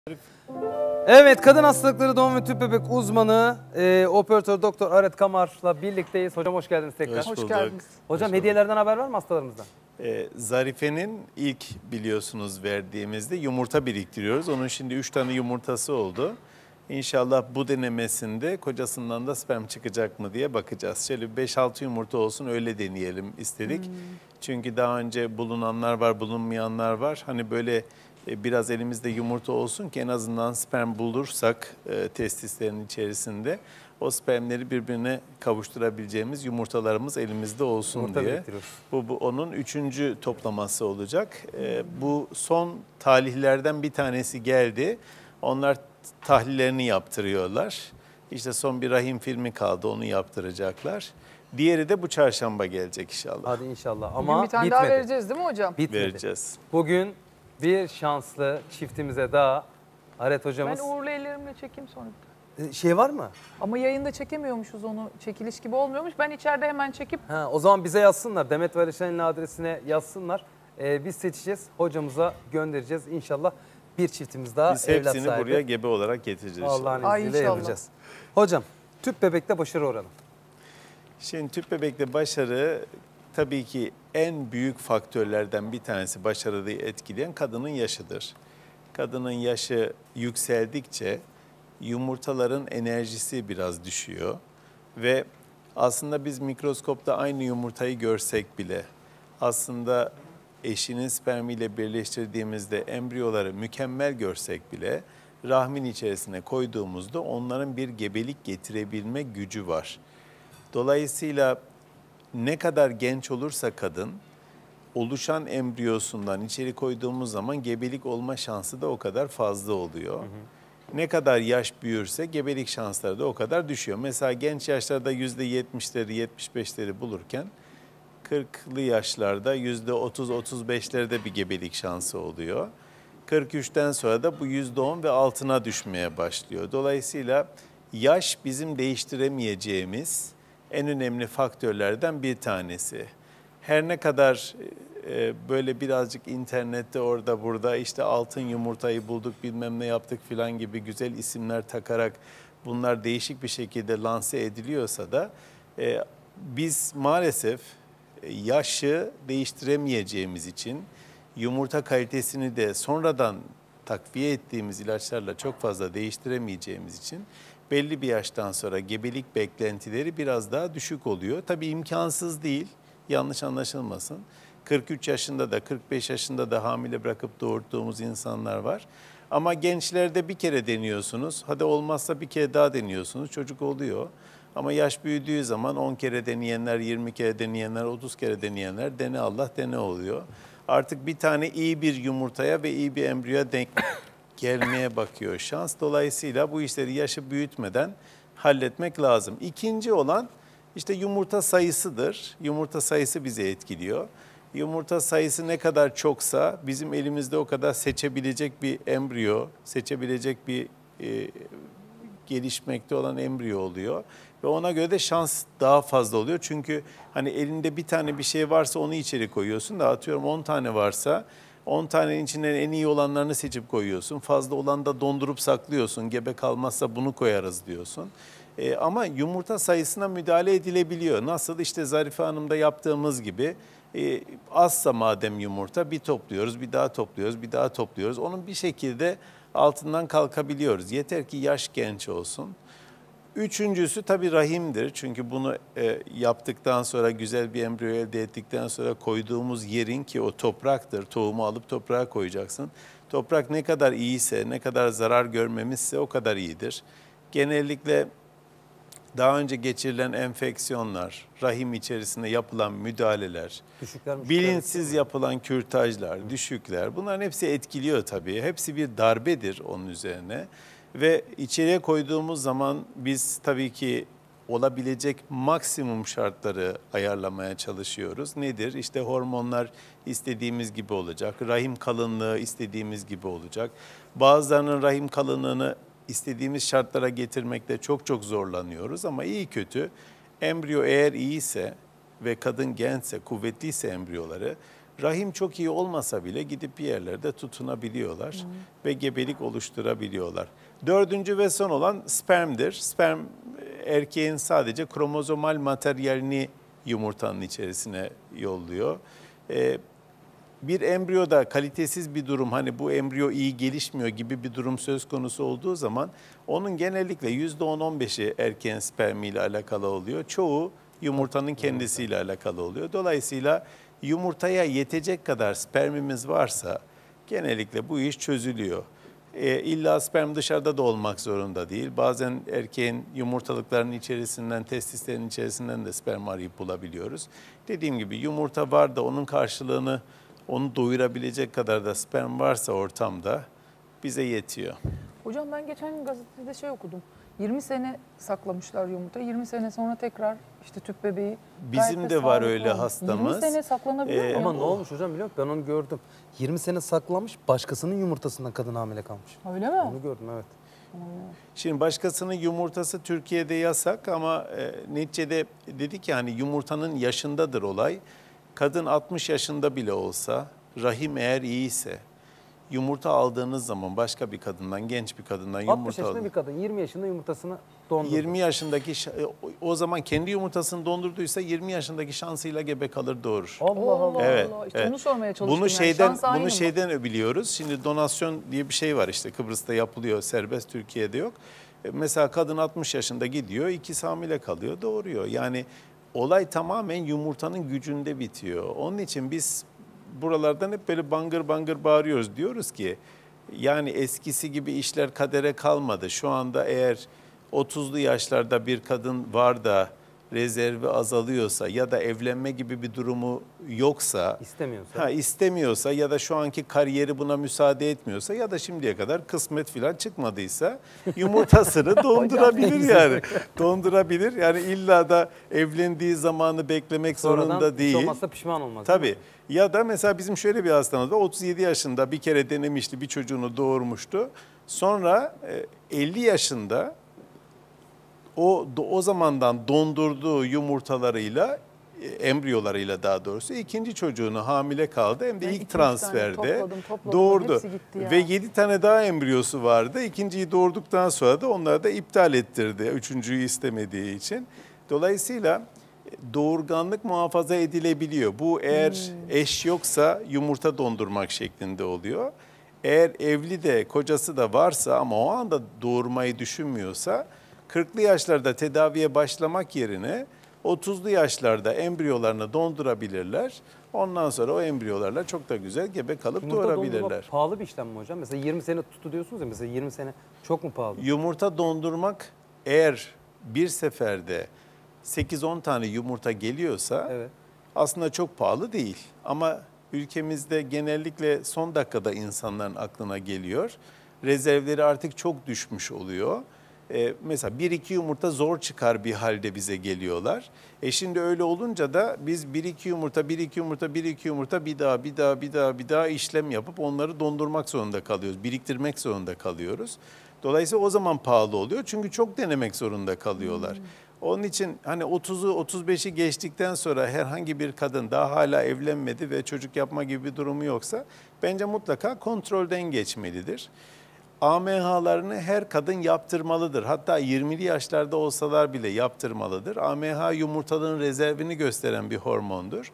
Evet, kadın hastalıkları doğum ve tüp bebek uzmanı operatör doktor Aret Kamar'la birlikteyiz. Hocam hoş geldiniz tekrar. Hoş geldiniz. Hocam hediyelerden haber var mı hastalarımızdan? Zarife'nin ilk biliyorsunuz verdiğimizde yumurta biriktiriyoruz. Onun şimdi 3 tane yumurtası oldu. İnşallah bu denemesinde kocasından da sperm çıkacak mı diye bakacağız. Şöyle 5-6 yumurta olsun öyle deneyelim istedik. Çünkü daha önce bulunanlar var, bulunmayanlar var. Hani böyle biraz elimizde yumurta olsun ki en azından sperm bulursak testislerin içerisinde o spermleri birbirine kavuşturabileceğimiz yumurtalarımız elimizde olsun Yumurta diye. Bu onun 3. toplaması olacak. Bu son talihlerden bir tanesi geldi. Onlar tahlillerini yaptırıyorlar. İşte son bir rahim filmi kaldı, onu yaptıracaklar. Diğeri de bu çarşamba gelecek inşallah. Hadi inşallah. Bugün Ama bir tane bitmedi. daha vereceğiz değil mi hocam? Bitmedi. Vereceğiz. Bugün bir şanslı çiftimize daha Aret hocamız. Ben uğurlu ellerimle çekeyim sonra. Şey var mı? Ama yayında çekemiyormuşuz onu. Çekiliş gibi olmuyormuş. Ben içeride hemen çekip... O zaman bize yazsınlar. Demet ve Alişan'ın adresine yazsınlar. Biz seçeceğiz. Hocamıza göndereceğiz. İnşallah bir çiftimiz daha Biz evlat hepsini sahibi. buraya gebe olarak getireceğiz. Allah'ın Ay izniyle inşallah. yapacağız. Hocam tüp bebekte başarı oranı. Şimdi tüp bebekte başarı tabii ki en büyük faktörlerden bir tanesi başarıyı etkileyen kadının yaşıdır. Kadının yaşı yükseldikçe yumurtaların enerjisi biraz düşüyor ve aslında biz mikroskopta aynı yumurtayı görsek bile aslında eşinin spermiyle birleştirdiğimizde embriyoları mükemmel görsek bile rahmin içerisine koyduğumuzda onların bir gebelik getirebilme gücü var. Dolayısıyla ne kadar genç olursa kadın, oluşan embriyosundan içeri koyduğumuz zaman gebelik olma şansı da o kadar fazla oluyor. Ne kadar yaş büyürse gebelik şansları da o kadar düşüyor. Mesela genç yaşlarda %70'leri, %75'leri bulurken 40'lı yaşlarda %30-35'lerde bir gebelik şansı oluyor. 43'ten sonra da bu %10 ve altına düşmeye başlıyor. Dolayısıyla yaş bizim değiştiremeyeceğimiz en önemli faktörlerden bir tanesi. Her ne kadar böyle birazcık internette orada burada işte altın yumurtayı bulduk bilmem ne yaptık filan gibi güzel isimler takarak bunlar değişik bir şekilde lanse ediliyorsa da biz maalesef yaşı değiştiremeyeceğimiz için yumurta kalitesini de sonradan takviye ettiğimiz ilaçlarla çok fazla değiştiremeyeceğimiz için belli bir yaştan sonra gebelik beklentileri biraz daha düşük oluyor. Tabii imkansız değil, yanlış anlaşılmasın. 43 yaşında da 45 yaşında da hamile bırakıp doğurttuğumuz insanlar var. Ama gençlerde bir kere deniyorsunuz, hadi olmazsa bir kere daha deniyorsunuz, çocuk oluyor. Ama yaş büyüdüğü zaman 10 kere deneyenler, 20 kere deneyenler, 30 kere deneyenler dene Allah dene oluyor. Artık bir tane iyi bir yumurtaya ve iyi bir embriyoya denk gelmeye bakıyor şans. Dolayısıyla bu işleri yaşı büyütmeden halletmek lazım. İkinci olan işte yumurta sayısıdır. Yumurta sayısı bizi etkiliyor. Yumurta sayısı ne kadar çoksa bizim elimizde o kadar seçebilecek bir embriyo, seçebilecek bir gelişmekte olan embriyo oluyor. Ve ona göre de şans daha fazla oluyor. Çünkü hani elinde bir tane bir şey varsa onu içeri koyuyorsun da atıyorum 10 tane varsa 10 tanenin içinden en iyi olanlarını seçip koyuyorsun. Fazla olan da dondurup saklıyorsun. Gebe kalmazsa bunu koyarız diyorsun. Ama yumurta sayısına müdahale edilebiliyor. Nasıl? İşte Zarife Hanım'da yaptığımız gibi azsa madem yumurta bir topluyoruz, bir daha topluyoruz, bir daha topluyoruz. Onun bir şekilde altından kalkabiliyoruz. Yeter ki yaş genç olsun. Üçüncüsü tabii rahimdir. Çünkü bunu yaptıktan sonra güzel bir embriyo elde ettikten sonra koyduğumuz yerin ki o topraktır. Tohumu alıp toprağa koyacaksın. Toprak ne kadar iyiyse, ne kadar zarar görmemişse o kadar iyidir. Genellikle daha önce geçirilen enfeksiyonlar, rahim içerisinde yapılan müdahaleler, bilinçsiz yapılan kürtajlar, düşükler bunların hepsi etkiliyor tabii. Hepsi bir darbedir onun üzerine. Ve içeriye koyduğumuz zaman biz tabii ki olabilecek maksimum şartları ayarlamaya çalışıyoruz. Nedir? İşte hormonlar istediğimiz gibi olacak, rahim kalınlığı istediğimiz gibi olacak. Bazılarının rahim kalınlığını istediğimiz şartlara getirmekte çok zorlanıyoruz ama iyi kötü embriyo eğer iyiyse ve kadın gençse, kuvvetliyse embriyoları Rahim çok iyi olmasa bile gidip bir yerlerde tutunabiliyorlar ve gebelik oluşturabiliyorlar. Dördüncü ve son olan spermdir. Sperm erkeğin sadece kromozomal materyalini yumurtanın içerisine yolluyor. Bir embriyoda kalitesiz bir durum, hani bu embriyo iyi gelişmiyor gibi bir durum söz konusu olduğu zaman onun genellikle %10-15'i erkeğin spermiyle alakalı oluyor. Çoğu yumurtanın kendisiyle alakalı oluyor. Dolayısıyla yumurtaya yetecek kadar spermimiz varsa genellikle bu iş çözülüyor. İlla sperm dışarıda da olmak zorunda değil. Bazen erkeğin yumurtalıklarının içerisinden, testislerin içerisinden de sperm arayıp bulabiliyoruz. Dediğim gibi yumurta var da onun karşılığını, onu doyurabilecek kadar da sperm varsa ortamda bize yetiyor. Hocam ben geçen gün gazetede şey okudum. 20 sene saklamışlar yumurta. 20 sene sonra tekrar işte tüp bebeği. Bizim de var öyle hastamız. 20 sene saklanabiliyor mu? Ama ne olmuş hocam biliyor musun? Ben onu gördüm. 20 sene saklamış, başkasının yumurtasından kadın hamile kalmış. Öyle mi? Onu gördüm, evet. Şimdi başkasının yumurtası Türkiye'de yasak ama neticede dedik ya, hani yumurtanın yaşındadır olay. Kadın 60 yaşında bile olsa, rahim eğer iyiyse, yumurta aldığınız zaman başka bir kadından, genç bir kadından 60 yumurta yaşında alın. bir kadın 20 yaşında yumurtasını dondurdu. 20 yaşındaki o zaman kendi yumurtasını dondurduysa 20 yaşındaki şansıyla gebe kalır, doğurur. Allah Allah. Evet, İşte evet. onu sormaya çalıştım. Bunu yani. Şans aynı bunu mı? şeyden biliyoruz. Şimdi donasyon diye bir şey var, işte Kıbrıs'ta yapılıyor, serbest, Türkiye'de yok. Mesela kadın 60 yaşında gidiyor, 2 hamile kalıyor, doğuruyor. Yani olay tamamen yumurtanın gücünde bitiyor. Onun için biz buralardan hep böyle bangır bangır bağırıyoruz. Diyoruz ki yani eskisi gibi işler kadere kalmadı. Şu anda eğer 30'lu yaşlarda bir kadın var da rezervi azalıyorsa ya da evlenme gibi bir durumu yoksa, istemiyorsa ya da şu anki kariyeri buna müsaade etmiyorsa ya da şimdiye kadar kısmet falan çıkmadıysa yumurtasını dondurabilir yani. Dondurabilir. Yani illa da evlendiği zamanı beklemek zorunda değil. Sonradan olmazsa pişman olmaz. Tabii. Ya da mesela bizim şöyle bir hastamız var. 37 yaşında bir kere denemişti, bir çocuğunu doğurmuştu. Sonra 50 yaşında o zamandan dondurduğu yumurtalarıyla, embriyolarıyla daha doğrusu ikinci çocuğunu hamile kaldı. Hem de Ben ilk 2-3 transferde tane topladım, doğurdu. hepsi gitti ya. Ve 7 tane daha embriyosu vardı. İkinciyi doğurduktan sonra da onları da iptal ettirdi. Üçüncüyü istemediği için. Dolayısıyla doğurganlık muhafaza edilebiliyor. Bu eğer eş yoksa yumurta dondurmak şeklinde oluyor. Eğer evli de kocası da varsa ama o anda doğurmayı düşünmüyorsa 40'lı yaşlarda tedaviye başlamak yerine 30'lu yaşlarda embriyolarını dondurabilirler. Ondan sonra o embriyolarla çok da güzel gebe kalıp Yumurta doğurabilirler. dondurma pahalı bir işlem mi hocam? Mesela 20 sene tuttu diyorsunuz ya, mesela 20 sene çok mu pahalı? Yumurta dondurmak eğer bir seferde 8-10 tane yumurta geliyorsa Evet. aslında çok pahalı değil. Ama ülkemizde genellikle son dakikada insanların aklına geliyor. Rezervleri artık çok düşmüş oluyor. Mesela 1-2 yumurta zor çıkar bir halde bize geliyorlar. Şimdi öyle olunca da biz 1-2 yumurta, 1-2 yumurta, 1-2 yumurta bir daha işlem yapıp onları dondurmak zorunda kalıyoruz. Biriktirmek zorunda kalıyoruz. Dolayısıyla o zaman pahalı oluyor. Çünkü çok denemek zorunda kalıyorlar. Onun için hani 30'u 35'i geçtikten sonra herhangi bir kadın daha hala evlenmedi ve çocuk yapma gibi bir durumu yoksa bence mutlaka kontrolden geçmelidir. AMH'larını her kadın yaptırmalıdır. Hatta 20'li yaşlarda olsalar bile yaptırmalıdır. AMH yumurtalığın rezervini gösteren bir hormondur.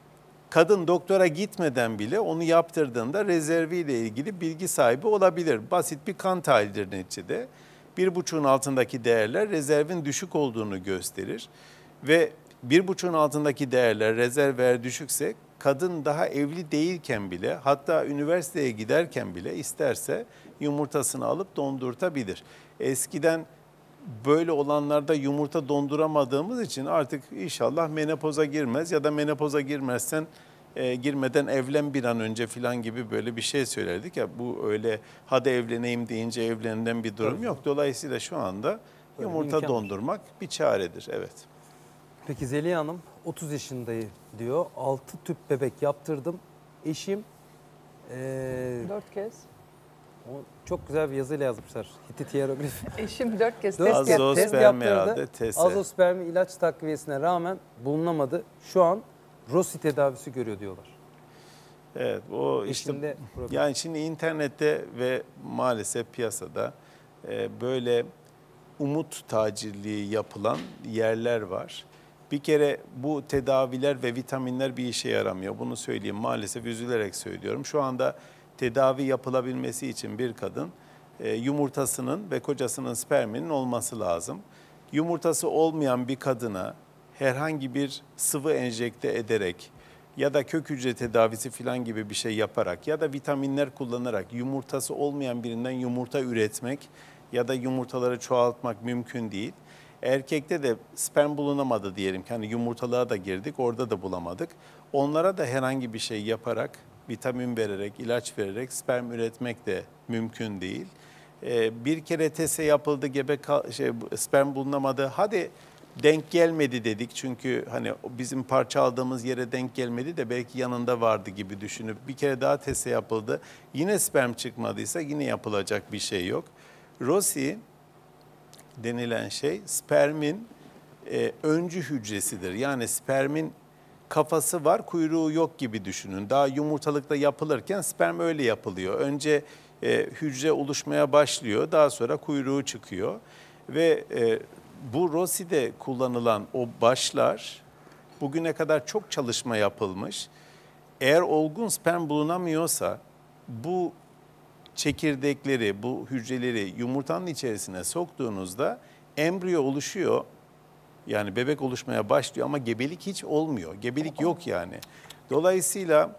Kadın doktora gitmeden bile onu yaptırdığında rezerviyle ilgili bilgi sahibi olabilir. Basit bir kan tahlilidir neticede. 1,5'un altındaki değerler rezervin düşük olduğunu gösterir. Ve 1,5'un altındaki değerler, rezerv eğer düşükse kadın daha evli değilken bile, hatta üniversiteye giderken bile isterse yumurtasını alıp dondurtabilir. Eskiden böyle olanlarda yumurta donduramadığımız için artık inşallah menopoza girmez ya da menopoza girmezsen girmeden evlen bir an önce falan gibi böyle bir şey söylerdik ya, bu öyle hadi evleneyim deyince evlenilen bir durum yok. Dolayısıyla şu anda yumurta dondurmak bir çaredir. Evet. Peki Zeliha Hanım 30 yaşındayım diyor. 6 tüp bebek yaptırdım. Eşim 4 kez. çok güzel bir yazıyla yazmışlar. Hitit hieroglif. Eşim 4 kez Dört test kez yaptı. test Azospermi yaptırdı. herhalde, tese. Azospermi ilaç takviyesine rağmen bulunamadı. Şu an Rossi tedavisi görüyor diyorlar. Evet, o işte Eşinde problem. yani şimdi internette ve maalesef piyasada böyle umut tacirliği yapılan yerler var. Bir kere bu tedaviler ve vitaminler bir işe yaramıyor. Bunu söyleyeyim, maalesef üzülerek söylüyorum. Şu anda tedavi yapılabilmesi için bir kadın yumurtasının ve kocasının sperminin olması lazım. Yumurtası olmayan bir kadına herhangi bir sıvı enjekte ederek ya da kök hücre tedavisi falan gibi bir şey yaparak ya da vitaminler kullanarak yumurtası olmayan birinden yumurta üretmek ya da yumurtaları çoğaltmak mümkün değil. Erkekte de sperm bulunamadı diyelim ki, hani yumurtalığa da girdik, orada da bulamadık. Onlara da herhangi bir şey yaparak, vitamin vererek, ilaç vererek sperm üretmek de mümkün değil. Bir kere tese yapıldı, sperm bulunamadı. Hadi denk gelmedi dedik, çünkü hani bizim parça aldığımız yere denk gelmedi de belki yanında vardı gibi düşünüp bir kere daha tese yapıldı. Yine sperm çıkmadıysa yine yapılacak bir şey yok. Rossi denilen şey spermin öncü hücresidir. Yani spermin kafası var, kuyruğu yok gibi düşünün. Daha yumurtalıkta yapılırken sperm öyle yapılıyor. Önce hücre oluşmaya başlıyor, daha sonra kuyruğu çıkıyor. Ve bu Rossi'de kullanılan o başlar, bugüne kadar çok çalışma yapılmış. Eğer olgun sperm bulunamıyorsa bu çekirdekleri, bu hücreleri yumurtanın içerisine soktuğunuzda embriyo oluşuyor. Yani bebek oluşmaya başlıyor ama gebelik hiç olmuyor. Gebelik yok yani. Dolayısıyla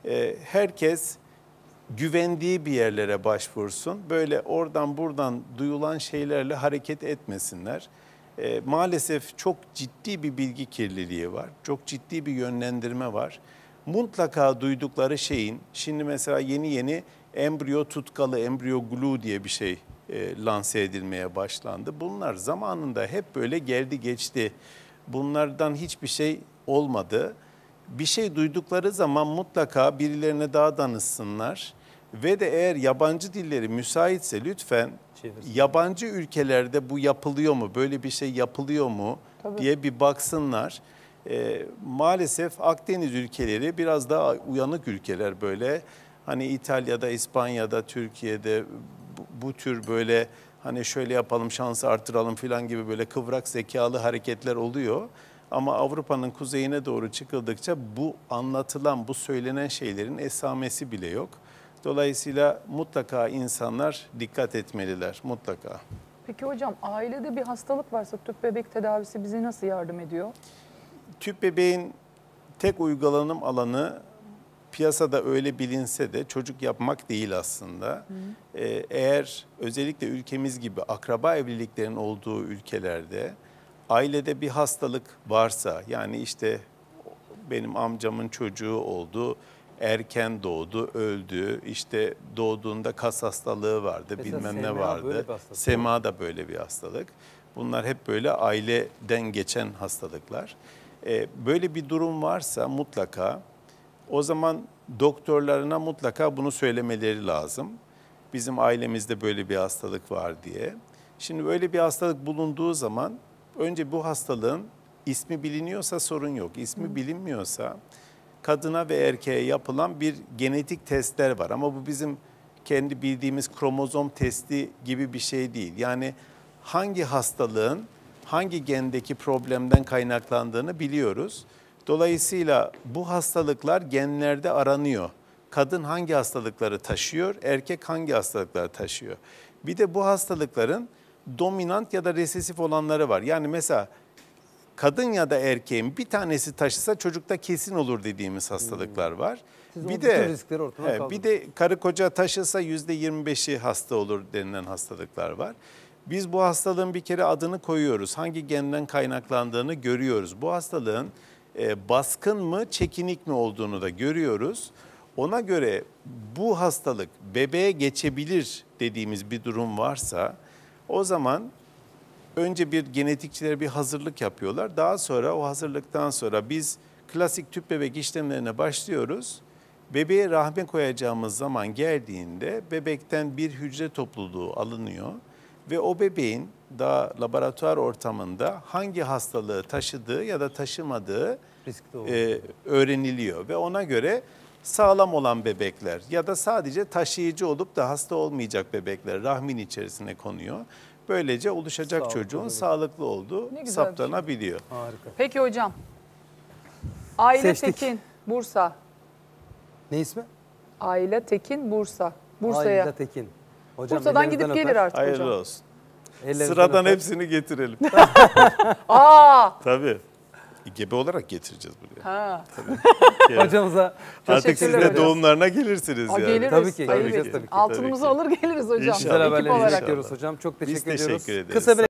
herkes güvendiği bir yerlere başvursun. Böyle oradan buradan duyulan şeylerle hareket etmesinler. Maalesef çok ciddi bir bilgi kirliliği var. Çok ciddi bir yönlendirme var. Mutlaka duydukları şeyin, şimdi mesela yeni embriyo tutkalı, embriyo glue diye bir şey lanse edilmeye başlandı. Bunlar zamanında hep böyle geldi geçti. Bunlardan hiçbir şey olmadı. Bir şey duydukları zaman mutlaka birilerine daha danışsınlar. Ve de eğer yabancı dilleri müsaitse lütfen yabancı ülkelerde bu yapılıyor mu, böyle bir şey yapılıyor mu diye bir baksınlar. Maalesef Akdeniz ülkeleri biraz daha uyanık ülkeler böyle. Hani İtalya'da, İspanya'da, Türkiye'de bu tür böyle hani şöyle yapalım, şansı artıralım falan gibi böyle kıvrak zekalı hareketler oluyor. Ama Avrupa'nın kuzeyine doğru çıkıldıkça bu anlatılan, bu söylenen şeylerin esamesi bile yok. Dolayısıyla mutlaka insanlar dikkat etmeliler, mutlaka. Peki hocam, ailede bir hastalık varsa tüp bebek tedavisi bize nasıl yardım ediyor? Tüp bebeğin tek uygulanım alanı piyasada öyle bilinse de çocuk yapmak değil aslında. Eğer özellikle ülkemiz gibi akraba evliliklerin olduğu ülkelerde ailede bir hastalık varsa, yani işte benim amcamın çocuğu oldu, erken doğdu, öldü, işte doğduğunda kas hastalığı vardı, mesela bilmem ne SMA vardı. böyle bir hastalık. SMA da böyle bir hastalık. Bunlar hep böyle aileden geçen hastalıklar. Böyle bir durum varsa mutlaka o zaman doktorlarına mutlaka bunu söylemeleri lazım. Bizim ailemizde böyle bir hastalık var diye. Şimdi böyle bir hastalık bulunduğu zaman önce bu hastalığın ismi biliniyorsa sorun yok. İsmi bilinmiyorsa kadına ve erkeğe yapılan bir genetik testler var. Ama bu bizim kendi bildiğimiz kromozom testi gibi bir şey değil. Yani hangi hastalığın hangi gendeki problemden kaynaklandığını biliyoruz. Dolayısıyla bu hastalıklar genlerde aranıyor. Kadın hangi hastalıkları taşıyor, erkek hangi hastalıkları taşıyor. Bir de bu hastalıkların dominant ya da resesif olanları var. Yani mesela kadın ya da erkeğin bir tanesi taşısa çocukta kesin olur dediğimiz hastalıklar var. Siz Bir o de bütün riskleri ortadan bir kaldırın. de karı koca taşısa %25'i hasta olur denilen hastalıklar var. Biz bu hastalığın bir kere adını koyuyoruz. Hangi genden kaynaklandığını görüyoruz. Bu hastalığın baskın mı, çekinik mi olduğunu da görüyoruz. Ona göre bu hastalık bebeğe geçebilir dediğimiz bir durum varsa o zaman önce bir genetikçilere bir hazırlık yapıyorlar. Daha sonra o hazırlıktan sonra biz klasik tüp bebek işlemlerine başlıyoruz. Bebeğe rahme koyacağımız zaman geldiğinde bebekten bir hücre topluluğu alınıyor ve o bebeğin daha laboratuvar ortamında hangi hastalığı taşıdığı ya da taşımadığı Riskli olur. öğreniliyor ve ona göre Sağlam olan bebekler ya da sadece taşıyıcı olup da hasta olmayacak bebekler rahmin içerisine konuyor. Böylece oluşacak Sağlıklı çocuğun bebek. sağlıklı olduğu Ne güzel bir şey. saptanabiliyor. Harika. Peki hocam. Aile Seçtik. Tekin, Bursa. Ne ismi? Aile Tekin, Bursa. Bursa'ya. Ayla Tekin. Hocam Bursa'dan ellerinizden gidip gelir öper. artık Hayırlı hocam. olsun. Ellerinizden Sıradan öper. hepsini getirelim. Aa! Tabii. Gebe olarak getireceğiz buraya. Ha. Hocamıza Artık siz Teşekkürler de hocam. doğumlarına gelirsiniz Aa, yani. geliriz. Tabii ki, Tabii geleceğiz ki. tabii ki. Altınımızı Tabii ki. alır geliriz hocam. İnşallah. güzel Ekip haberlerinizi olarak. bekliyoruz hocam. Çok teşekkür teşekkür ediyoruz. ederiz. Kısa bir